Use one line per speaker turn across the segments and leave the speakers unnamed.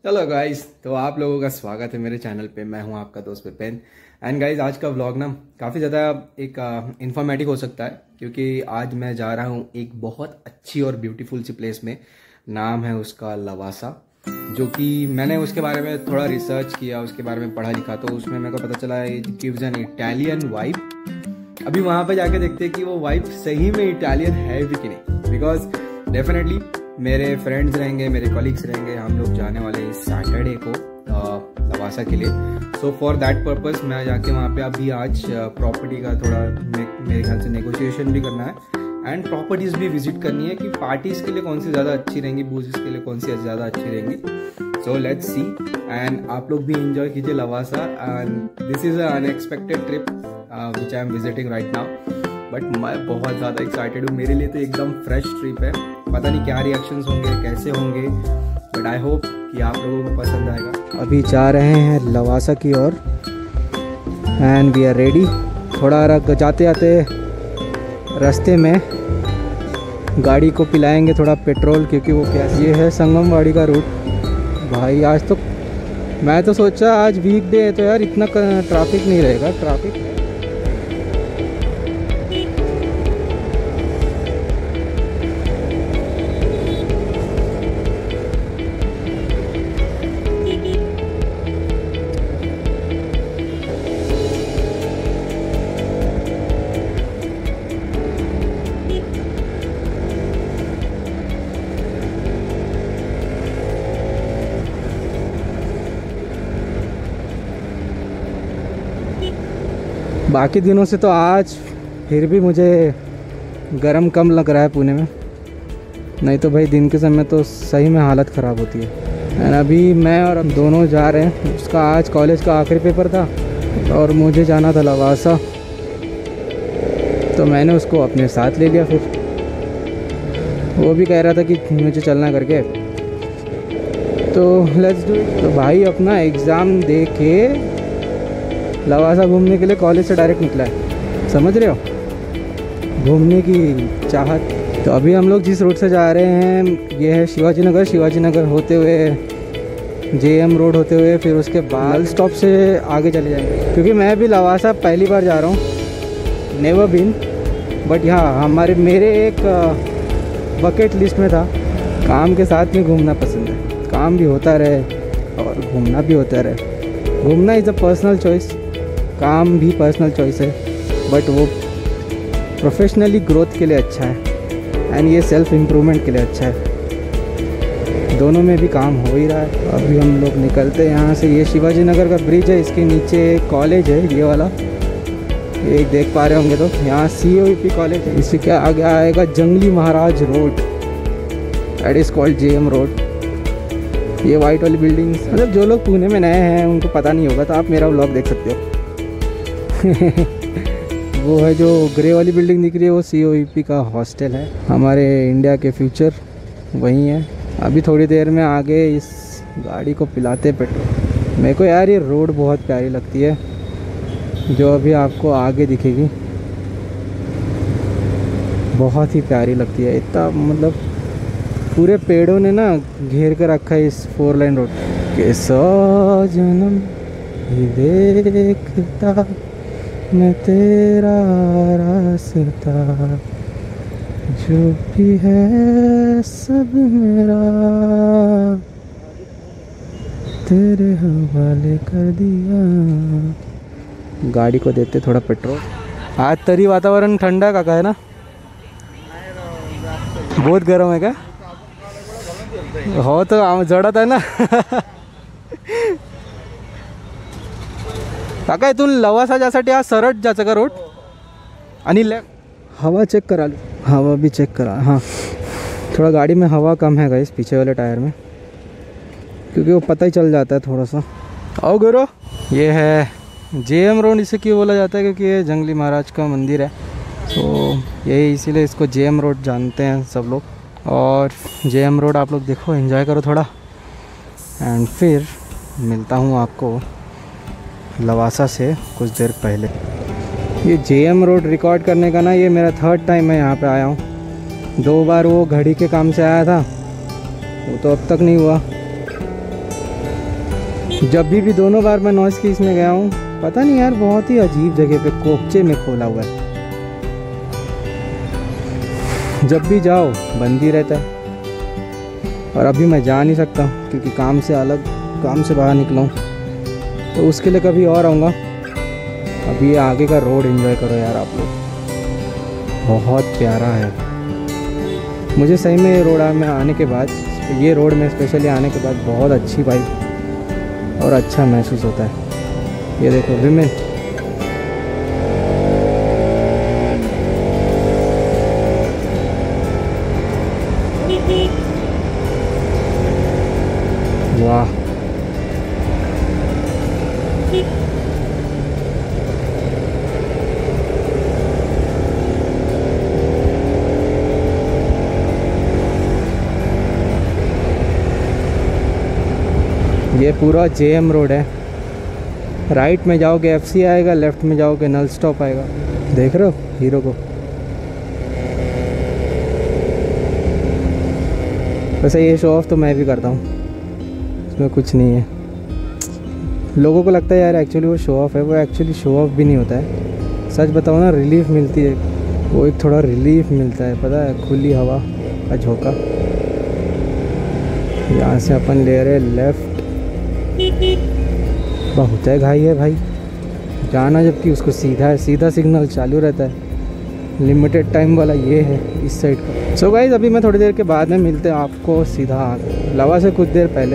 चलो गाइस, तो आप लोगों का स्वागत है मेरे चैनल पे। मैं हूं आपका दोस्त विपिन। एंड गाइस, आज का व्लॉग ना काफ़ी ज़्यादा एक इंफॉर्मेटिव हो सकता है, क्योंकि आज मैं जा रहा हूं एक बहुत अच्छी और ब्यूटीफुल सी प्लेस में। नाम है उसका लवासा, जो कि मैंने उसके बारे में थोड़ा रिसर्च किया, उसके बारे में पढ़ा लिखा, तो उसमें मेरे को पता चला it gives an Italian vibe. अभी वहां पे जाके देखते हैं कि वो वाइब सही में इटालियन है भी कि नहीं, बिकॉज डेफिनेटली मेरे फ्रेंड्स रहेंगे, मेरे कॉलीग्स रहेंगे, हम लोग जाने वाले हैं सैटरडे को लवासा के लिए। सो फॉर दैट पर्पस मैं जाके वहाँ पे अभी आज प्रॉपर्टी का थोड़ा मेरे ख्याल से नेगोशिएशन भी करना है एंड प्रॉपर्टीज भी विजिट करनी है कि पार्टीज के लिए कौन सी ज़्यादा अच्छी रहेंगी, बूजेस के लिए कौन सी ज़्यादा अच्छी रहेंगी। सो लेट्स सी, एंड आप लोग भी इंजॉय कीजिए Lavasa. And this is a unexpected trip which I am visiting right now, but मैं बहुत ज़्यादा एक्साइटेड हूँ। मेरे लिए तो एकदम फ्रेश ट्रिप है, पता नहीं क्या रिएक्शंस होंगे, कैसे होंगे, बट आई होप कि आप लोगों को पसंद आएगा। अभी जा रहे हैं लवासा की ओर एंड वी आर रेडी। थोड़ा जाते जाते रास्ते में गाड़ी को पिलाएंगे थोड़ा पेट्रोल, क्योंकि वो क्या, ये है संगमवाड़ी का रूट। भाई आज तो मैं तो सोचा आज वीकडे है तो यार इतना ट्रैफिक नहीं रहेगा। ट्रैफिक है। बाकी दिनों से तो आज फिर भी मुझे गर्म कम लग रहा है पुणे में, नहीं तो भाई दिन के समय तो सही में हालत ख़राब होती है। एंड अभी मैं और हम दोनों जा रहे हैं, उसका आज कॉलेज का आखिरी पेपर था और मुझे जाना था लवासा, तो मैंने उसको अपने साथ ले लिया। फिर वो भी कह रहा था कि मुझे चलना करके, तो लेट्स डू इट। तो भाई अपना एग्ज़ाम दे के लवासा घूमने के लिए कॉलेज से डायरेक्ट निकला है, समझ रहे हो, घूमने की चाहत। तो अभी हम लोग जिस रूट से जा रहे हैं ये है शिवाजी नगर होते हुए जेएम रोड होते हुए फिर उसके बाद स्टॉप से आगे चले जाएंगे, क्योंकि मैं भी लवासा पहली बार जा रहा हूँ, नेवर बीन, बट यहाँ मेरे एक बकेट लिस्ट में था। काम के साथ में घूमना पसंद है, काम भी होता रहे और घूमना भी होता रहे। घूमना इज़ अ पर्सनल चॉइस, काम भी पर्सनल चॉइस है, बट वो प्रोफेशनली ग्रोथ के लिए अच्छा है एंड ये सेल्फ इम्प्रूवमेंट के लिए अच्छा है। दोनों में भी काम हो ही रहा है। अभी हम लोग निकलते हैं यहाँ से। ये शिवाजी नगर का ब्रिज है, इसके नीचे कॉलेज है ये वाला, ये देख पा रहे होंगे तो यहाँ COEP कॉलेज है। इससे क्या आगे आएगा Jangli Maharaj road, that is called JM road. ये वाइट वाली बिल्डिंग, मतलब जो लोग पुणे में नए हैं उनको पता नहीं होगा, तो आप मेरा व्लॉग देख सकते हो। वो है जो ग्रे वाली बिल्डिंग दिख रही है, वो COEP का हॉस्टल है। हमारे इंडिया के फ्यूचर वही है। अभी थोड़ी देर में आगे इस गाड़ी को पिलाते पेट्रोल। मेरे को यार ये रोड बहुत प्यारी लगती है, जो अभी आपको आगे दिखेगी, बहुत ही प्यारी लगती है। इतना मतलब पूरे पेड़ों ने ना घेर कर रखा है इस 4 लाइन रोड के। जन्म ही देखता मैं तेरा रास्ता, जो भी है सब मेरा तेरे हवाले कर दिया। गाड़ी को देते थोड़ा पेट्रोल। आज तरी वातावरण ठंडा का है ना, बहुत गर्म है क्या? हो तो जड़त आहे ना. काका इथून लवासा जासाठी हा सरळ जायचं का रोड? आणि हवा चेक करा, हवा भी चेक करा. हाँ थोड़ा गाड़ी में हवा कम है गाइस पीछे वाले टायर में, क्योंकि वो पता ही चल जाता है थोड़ा सा. आओ गुरु, ये है JM रोड. इसे क्यों बोला जाता है? क्योंकि ये जंगली महाराज का मंदिर है, तो यही इसीलिए इसको JM रोड जानते हैं सब लोग. और JM रोड आप लोग देखो, एंजॉय करो थोड़ा, एंड फिर मिलता हूँ आपको लवासा से कुछ देर पहले. ये JM रोड रिकॉर्ड करने का ना, ये मेरा 3rd टाइम मैं यहाँ पे आया हूँ. 2 बार वो घड़ी के काम से आया था, वो तो अब तक नहीं हुआ. जब भी दोनों बार मैं नॉइस कीज में गया हूँ, पता नहीं यार, बहुत ही अजीब जगह पे कोपचे में खोला हुआ है। जब भी जाओ बंद ही रहता है। और अभी मैं जा नहीं सकता क्योंकि काम से बाहर निकला हूँ, तो उसके लिए कभी और आऊँगा। अभी ये आगे का रोड एंजॉय करो यार आप लोग, बहुत प्यारा है। मुझे सही में ये रोड में आने के बाद, ये रोड में स्पेशली आने के बाद बहुत अच्छी वाइब और अच्छा महसूस होता है। ये देखो विमेन, वाह। ये पूरा जेएम रोड है। राइट में जाओगे एफसी आएगा, लेफ्ट में जाओगे नल स्टॉप आएगा। देख रहे हो हीरो को। वैसे ये शो ऑफ तो मैं भी करता हूँ, इसमें कुछ नहीं है। लोगों को लगता है यार एक्चुअली वो शो ऑफ है, वो एक्चुअली शो ऑफ भी नहीं होता है। सच बताओ ना, रिलीफ मिलती है, वो एक थोड़ा रिलीफ मिलता है, पता है, खुली हवा का झोंका। यहाँ से अपन ले रहे लेफ्ट। बहुत है घाई है भाई जाना, जबकि उसको सीधा सिग्नल चालू रहता है। लिमिटेड टाइम वाला ये है इस साइड का। सो गाइस, अभी मैं थोड़ी देर के बाद में मिलते हैं आपको सीधा लवा से कुछ देर पहले।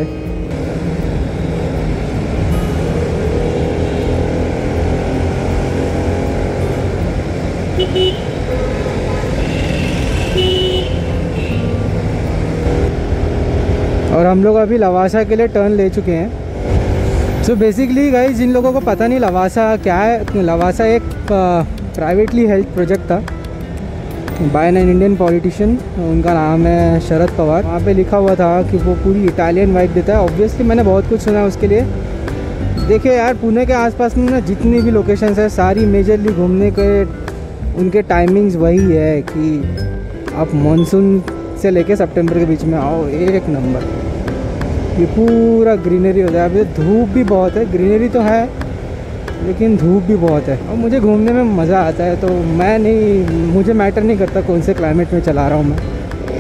और हम लोग अभी लवासा के लिए टर्न ले चुके हैं। सो बेसिकली गाइस, जिन लोगों को पता नहीं लवासा क्या है, लवासा एक प्राइवेटली हेल्थ प्रोजेक्ट था बाय एन इंडियन पॉलिटिशियन। उनका नाम है शरद पवार। वहाँ पे लिखा हुआ था कि वो पूरी इटालियन वाइब देता है। ऑब्वियसली मैंने बहुत कुछ सुना उसके लिए। देखिए यार, पुणे के आसपास में ना जितनी भी लोकेशंस है, सारी मेजरली घूमने के उनके टाइमिंग्स वही है कि आप मानसून से लेके सितंबर के बीच में आओ, एक नंबर। ये पूरा ग्रीनरी होता है। अभी धूप भी बहुत है, ग्रीनरी तो है लेकिन धूप भी बहुत है। और मुझे घूमने में मज़ा आता है, तो मुझे मैटर नहीं करता कौन से क्लाइमेट में चला रहा हूँ मैं।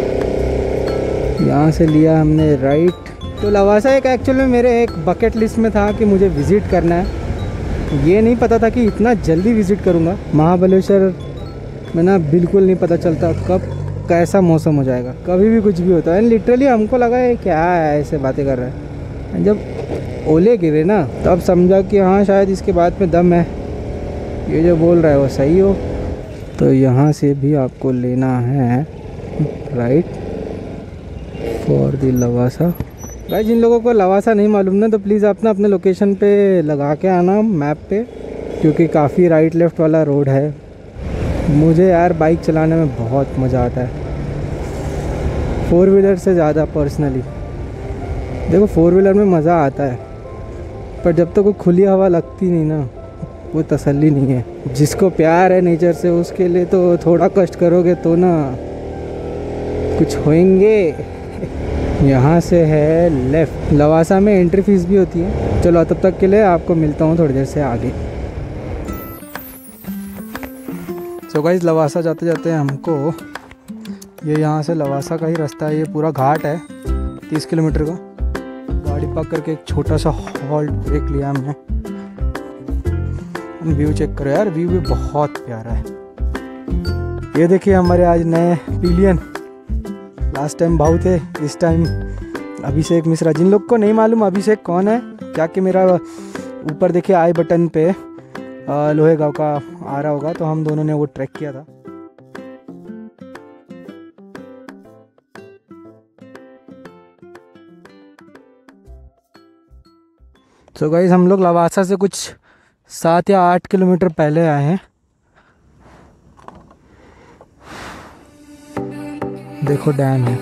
यहाँ से लिया हमने राइट। तो लवासा एक एक्चुअल में मेरे एक बकेट लिस्ट में था कि मुझे विज़िट करना है। ये नहीं पता था कि इतना जल्दी विज़िट करूँगा। महाबलेश्वर में ना बिल्कुल नहीं पता चलता कब कैसा मौसम हो जाएगा, कभी भी कुछ भी होता है। लिटरली हमको लगा है क्या है, ऐसे बातें कर रहा है। जब ओले गिरे ना तब समझा कि हाँ शायद इसके बाद में दम है, ये जो बोल रहा है वो सही हो। तो यहाँ से भी आपको लेना है राइट फॉर द लवासा। भाई जिन लोगों को लवासा नहीं मालूम ना, तो प्लीज़ अपना अपने लोकेशन पे लगा के आना मैप पे, क्योंकि काफ़ी राइट लेफ़्ट वाला रोड है। मुझे यार बाइक चलाने में बहुत मज़ा आता है, 4 व्हीलर से ज़्यादा पर्सनली। देखो 4 व्हीलर में मज़ा आता है, पर जब तक वो खुली हवा लगती नहीं ना, वो तसल्ली नहीं है। जिसको प्यार है नेचर से, उसके लिए तो थोड़ा कष्ट करोगे तो ना कुछ होएंगे। यहाँ से है लेफ़्ट। लवासा में एंट्री फीस भी होती है। चलो तब तक के लिए आपको मिलता हूँ थोड़ी देर से आगे। तो गाइस, लवासा जाते जाते हमको ये यहाँ से लवासा का ही रास्ता है। ये पूरा घाट है 30 किलोमीटर का। गाड़ी पार्क करके एक छोटा सा हॉल्ट ब्रेक लिया हमने। व्यू चेक करो यार, व्यू भी बहुत प्यारा है। ये देखिए हमारे आज नए पिलियन। लास्ट टाइम भाऊ थे, इस टाइम अभिषेक मिश्रा। जिन लोग को नहीं मालूम अभिषेक कौन है, जाके मेरा ऊपर देखिए आई बटन पे लोहे गांव का आ रहा होगा, तो हम दोनों ने वो ट्रैक किया था। तो गाइस, हम लोग लवासा से कुछ 7 या 8 किलोमीटर पहले आए हैं। देखो डैम है।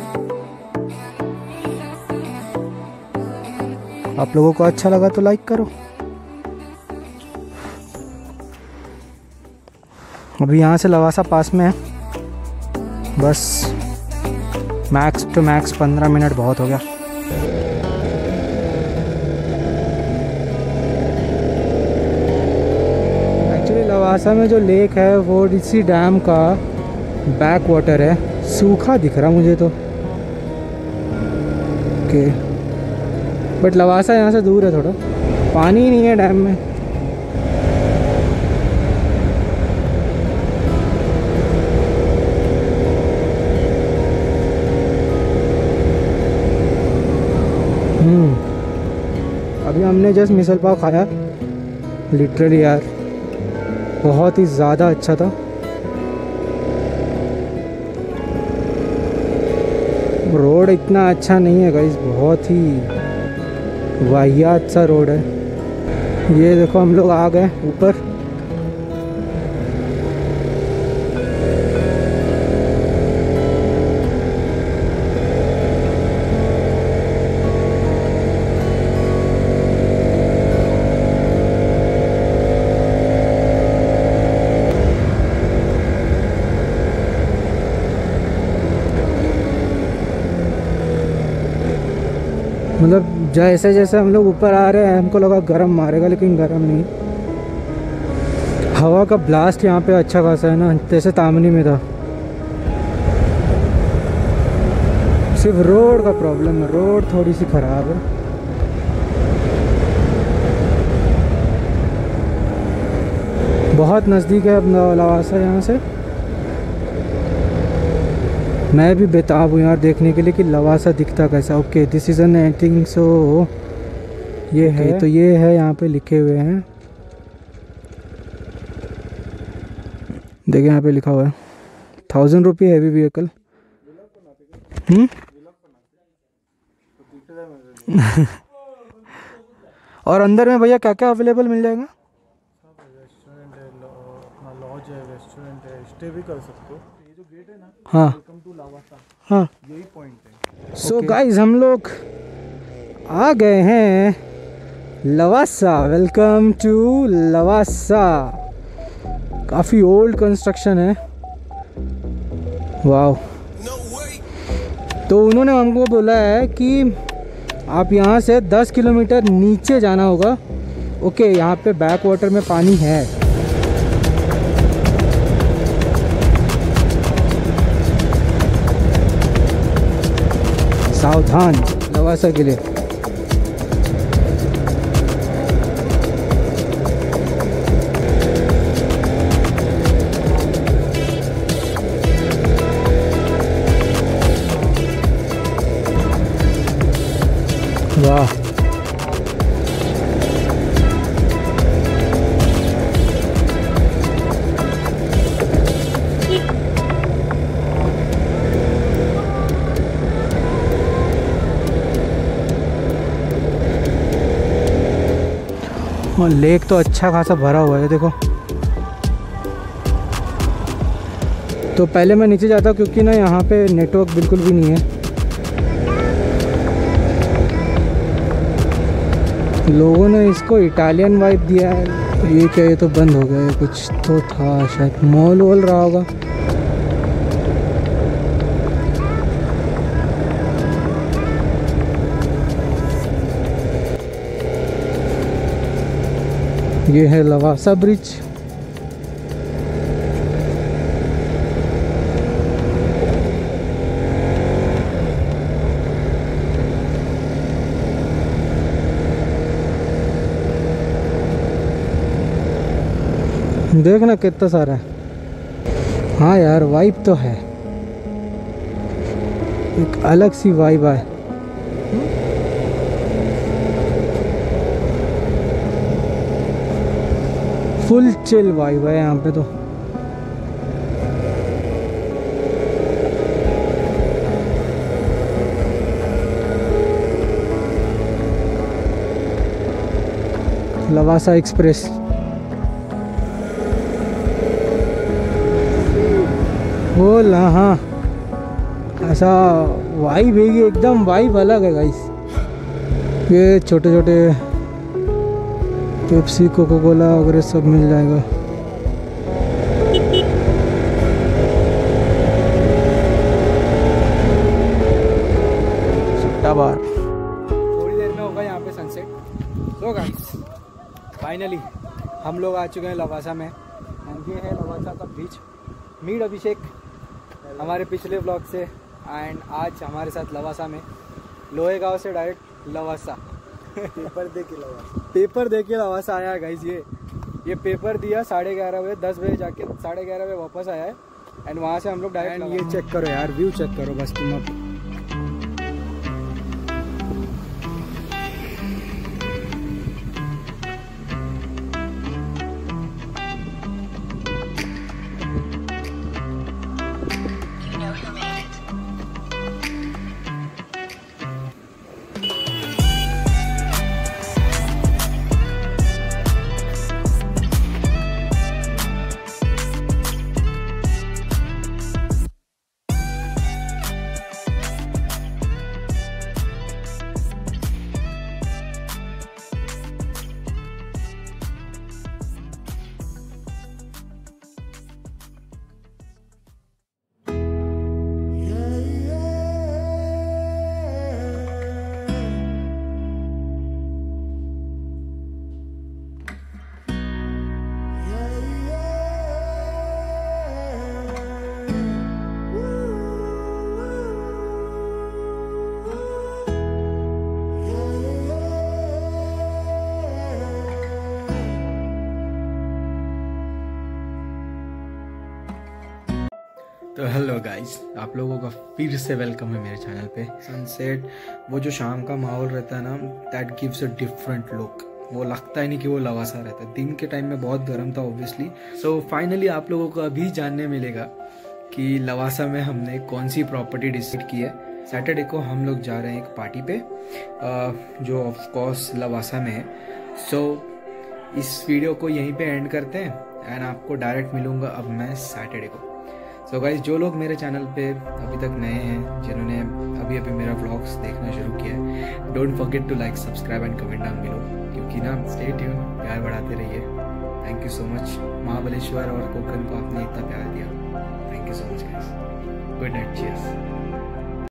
आप लोगों को अच्छा लगा तो लाइक करो। अभी यहाँ से लवासा पास में है, बस मैक्स टू मैक्स 15 मिनट बहुत हो गया।
लवासा में जो लेक है वो इसी डैम का बैक वाटर है। सूखा दिख रहा मुझे तो ओके, बट लवासा यहाँ से दूर है थोड़ा, पानी ही नहीं है डैम में। अभी हमने जस्ट मिसल पाव खाया, लिटरली यार बहुत ही ज़्यादा अच्छा था। रोड इतना अच्छा नहीं है गाइस, बहुत ही वाहियात सा रोड है। ये देखो हम लोग आ गए ऊपर। मतलब जैसे जैसे हम लोग ऊपर आ रहे हैं हमको लगा गरम मारेगा, लेकिन गरम नहीं। हवा का ब्लास्ट यहाँ पे अच्छा खासा है ना, जैसे तामनी में था। सिर्फ रोड का प्रॉब्लम है, रोड थोड़ी सी ख़राब है। बहुत नज़दीक है अपना लवासा यहाँ से। मैं भी बेताब हूँ यार देखने के लिए कि लवासा दिखता कैसा। Okay this is an I think so ये है, तो ये है यहाँ पे लिखे हुए हैं, देखिए यहाँ पे लिखा हुआ है 1000 रुपये हैवी व्हीकल। और अंदर में भैया क्या क्या अवेलेबल मिल जाएगा?
रेस्टोरेंट है, अपना लॉज है, रेस्टोरेंट है, स्टे भी कर सकते हो। ये जो गेट है ना,
हाँ
वेलकम टू लवासा,
हाँ
यही पॉइंट है।
सो गाइज हम लोग आ गए हैं लवासा। Welcome to Lavasa. काफ़ी ओल्ड कंस्ट्रक्शन है, वाह। तो उन्होंने हमको बोला है कि आप यहाँ से 10 किलोमीटर नीचे जाना होगा। ओके यहाँ पे बैक वाटर में पानी है। सावधान लवासा के लिए। वाह और लेक तो अच्छा खासा भरा हुआ है देखो। तो पहले मैं नीचे जाता क्योंकि ना यहाँ पे नेटवर्क बिल्कुल भी नहीं है। लोगों ने इसको इटालियन वाइब दिया है। ये क्या, ये तो बंद हो गया। ये कुछ तो था शायद मॉल वॉल रहा होगा। ये है लवासा ब्रिज। देखना कितना सारा है। हाँ यार वाइब तो है, एक अलग सी वाइब है। फुल चिल वाइब है यहाँ पे तो। लवासा एक्सप्रेस। बोल हाँ, ऐसा वाइब है, एकदम वाइब अलग है गाइस। ये छोटे छोटे पेप्सी कोका कोला वगैरह सब मिल जाएगा। सुट्टा बार। थोड़ी देर में होगा यहाँ पे सनसेट। तो गाइस फाइनली हम लोग आ चुके हैं लवासा में। एंड ये है लवासा का बीच। मीट अभिषेक हमारे पिछले ब्लॉग से, एंड आज हमारे साथ लवासा में, लोहेगांव से डायरेक्ट लवासा
पेपर दे के लवासा।
पेपर दे के लवासा आया है गाइस। ये पेपर दिया 11:30 बजे, 10 बजे जाके 11:30 बजे वापस आया है। एंड वहाँ से हम लोग डायरेक्ट, ये चेक करो यार, व्यू चेक करो बस तुम अब।
तो हेलो गाइस, आप लोगों का फिर से वेलकम है मेरे चैनल पे। सनसेट, वो जो शाम का माहौल रहता है ना, that gives a different look. वो लगता ही नहीं कि वो लवासा रहता है। दिन के टाइम में बहुत गर्म था ऑब्वियसली। सो फाइनली आप लोगों को अभी जानने मिलेगा कि लवासा में हमने कौन सी प्रॉपर्टी डिसाइड की है। सैटरडे को हम लोग जा रहे हैं एक पार्टी पे, जो ऑफ कोर्स लवासा में है। सो इस वीडियो को यहीं पे एंड करते हैं एंड आपको डायरेक्ट मिलूंगा अब मैं सैटरडे को। सो गाइज, जो लोग मेरे चैनल पे अभी तक नए हैं, जिन्होंने अभी अभी मेरा व्लॉग्स देखना शुरू किया है, don't forget to like, subscribe and comment down below, क्योंकि ना स्टे ट्यून, प्यार बढ़ाते रहिए। Thank you so much. Mahabaleshwar और कोकण को आपने इतना प्यार दिया, thank you so much guys. Good night, cheers.